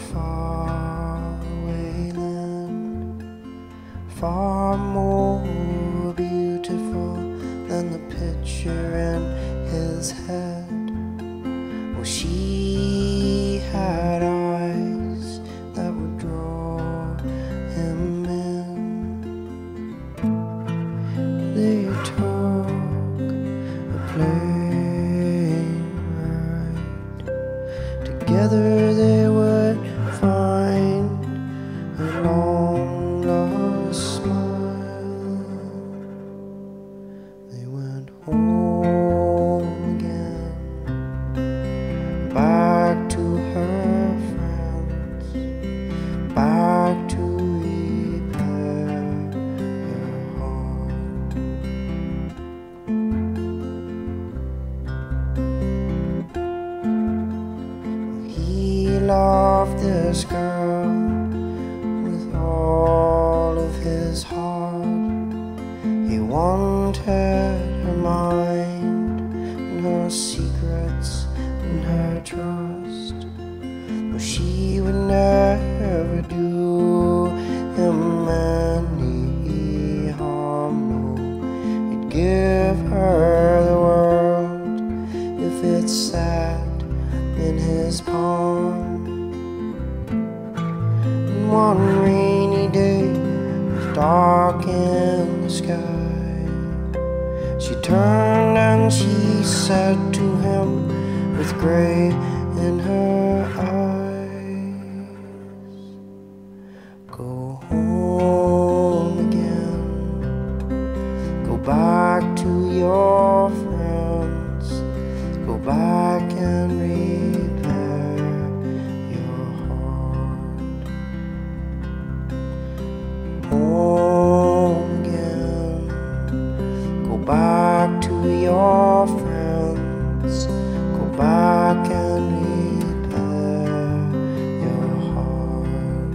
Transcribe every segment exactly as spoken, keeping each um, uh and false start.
faraway land, far more beautiful than the picture in his head. Well, she had eyes that would draw him in. They took a plane ride. Together they would find a long lost smile. They went home again, back to her friends, back to repair her heart. He loved this girl with all of his heart. He wanted her mind and her secrets and her trust. But she would never do him any harm, no. He'd give her the world if it sat in his palm. And one rainy day, it was dark in the sky, she turned and she said to him with gray in her eyes, go home again, go back to your friends, go back and repair your heart. Home again, go back to your friends, go back and repair your heart.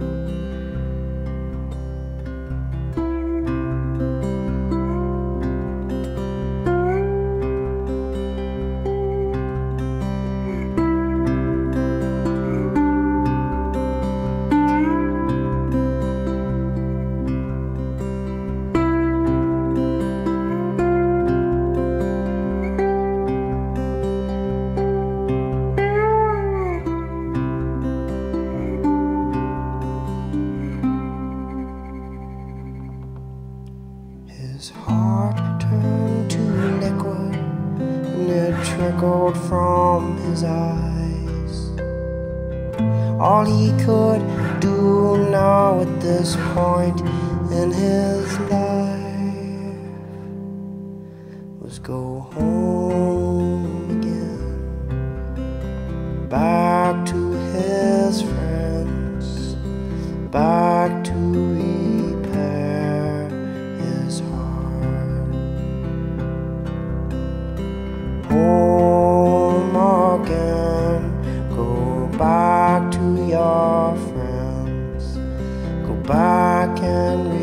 His heart turned to liquid and it trickled from his eyes. All he could do now at this point in his life was go home again, back to his friends, back to repair his heart. Home again, go back to your friends, go back and